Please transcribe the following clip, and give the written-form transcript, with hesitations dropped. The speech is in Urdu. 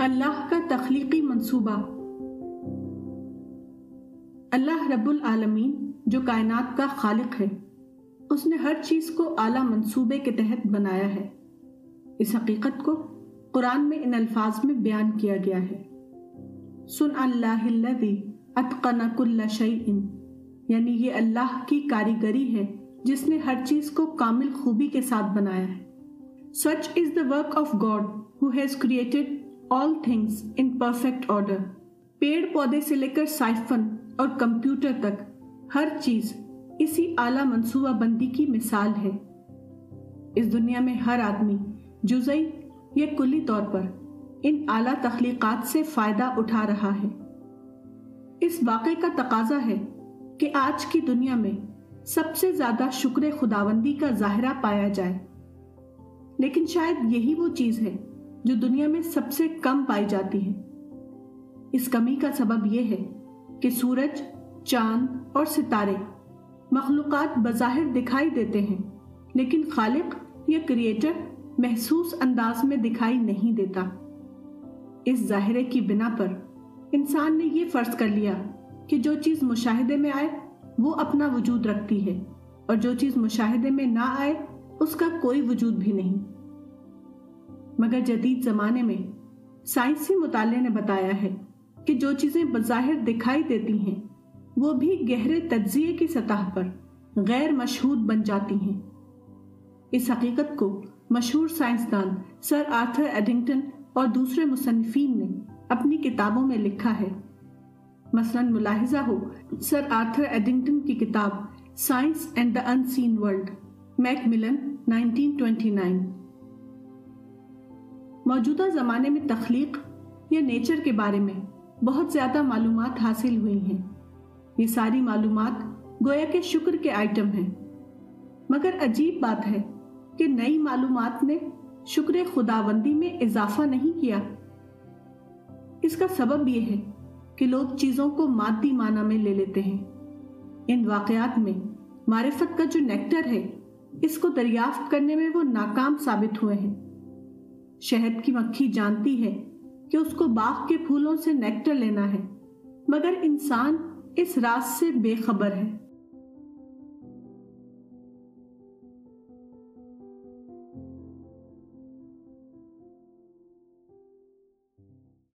اللہ کا تخلیقی منصوبہ۔ اللہ رب العالمین جو کائنات کا خالق ہے، اس نے ہر چیز کو اعلیٰ منصوبے کے تحت بنایا ہے۔ اس حقیقت کو قرآن میں ان الفاظ میں بیان کیا گیا ہے، صنع اللہ الذی اتقن کل شیء، یعنی یہ اللہ کی کاریگری ہے جس نے ہر چیز کو کامل خوبی کے ساتھ بنایا ہے۔ Such is the work of God who has created all things in perfect order۔ پیڑ پودے سے لے کر سائفن اور کمپیوٹر تک ہر چیز اسی اعلیٰ منصوبہ بندی کی مثال ہے۔ اس دنیا میں ہر آدمی جزئی یا کلی طور پر ان اعلیٰ تخلیقات سے فائدہ اٹھا رہا ہے۔ اس واقعے کا تقاضا ہے کہ آج کی دنیا میں سب سے زیادہ شکر خداوندی کا ظاہرہ پایا جائے، لیکن شاید یہی وہ چیز ہے جو دنیا میں سب سے کم پائی جاتی ہے۔ اس کمی کا سبب یہ ہے کہ سورج، چاند اور ستارے مخلوقات بظاہر دکھائی دیتے ہیں، لیکن خالق یا کریٹر محسوس انداز میں دکھائی نہیں دیتا۔ اس ظاہرے کی بنا پر انسان نے یہ فرض کر لیا کہ جو چیز مشاہدے میں آئے وہ اپنا وجود رکھتی ہے، اور جو چیز مشاہدے میں نہ آئے اس کا کوئی وجود بھی نہیں۔ مگر جدید زمانے میں سائنسی مطالعے نے بتایا ہے کہ جو چیزیں بظاہر دکھائی دیتی ہیں وہ بھی گہرے تجزیے کی سطح پر غیر مشہود بن جاتی ہیں۔ اس حقیقت کو مشہور سائنسدان سر آرتھر ایڈنگٹن اور دوسرے مصنفین نے اپنی کتابوں میں لکھا ہے۔ مثلاً ملاحظہ ہو سر آرتھر ایڈنگٹن کی کتاب science and the unseen world, Macmillan 1929۔ موجودہ زمانے میں تخلیق یا نیچر کے بارے میں بہت زیادہ معلومات حاصل ہوئی ہیں۔ یہ ساری معلومات گویا کہ شکر کے آئٹم ہیں، مگر عجیب بات ہے کہ نئی معلومات نے شکر خداوندی میں اضافہ نہیں کیا۔ اس کا سبب یہ ہے کہ لوگ چیزوں کو مادی معنی میں لے لیتے ہیں۔ ان واقعات میں معرفت کا جو نیکٹر ہے، اس کو دریافت کرنے میں وہ ناکام ثابت ہوئے ہیں۔ شہد کی مکھی جانتی ہے کہ اس کو باغ کے پھولوں سے نیکٹر لینا ہے، مگر انسان اس راز سے بے خبر ہے۔